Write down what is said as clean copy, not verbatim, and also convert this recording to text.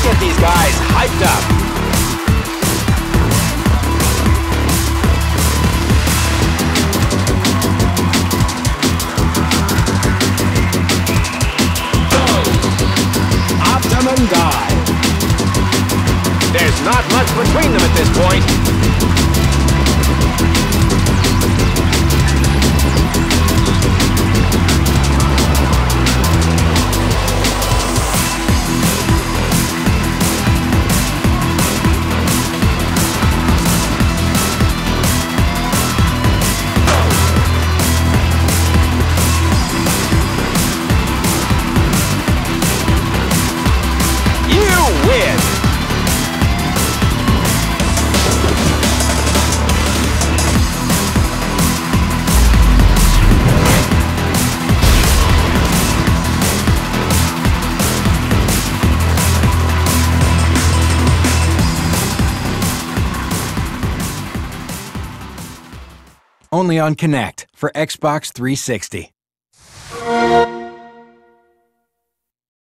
get these guys hyped up. Optimum dive. There's not much between them at this point. Only on Kinect for Xbox 360.